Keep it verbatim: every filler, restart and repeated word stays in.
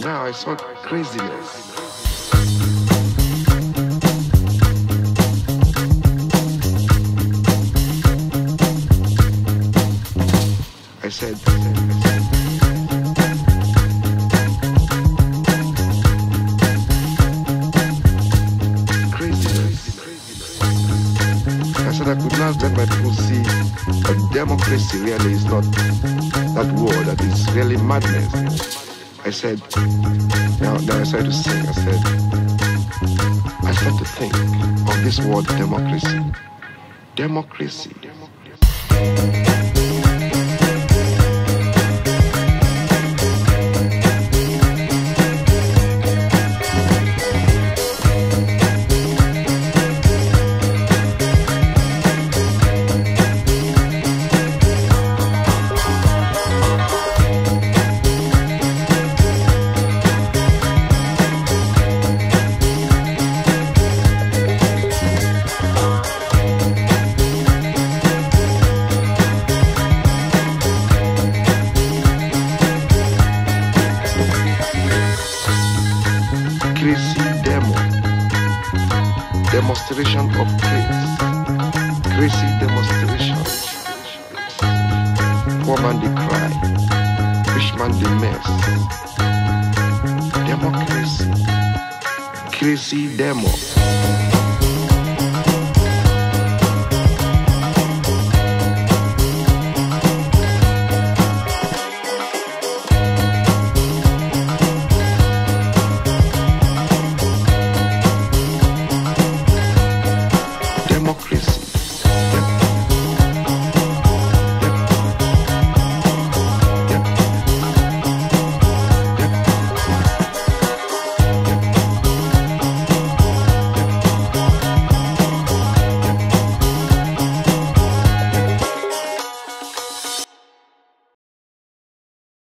now I saw craziness. I said, craziness. I said I could not let my people see that democracy really is not that word, that is really madness. I said, now, now I started to sing, I said, I started to think of this word democracy. Democracy. Demonstration of grace, crazy demonstration. Poor man they cry, rich man they mess. Democracy, crazy demo.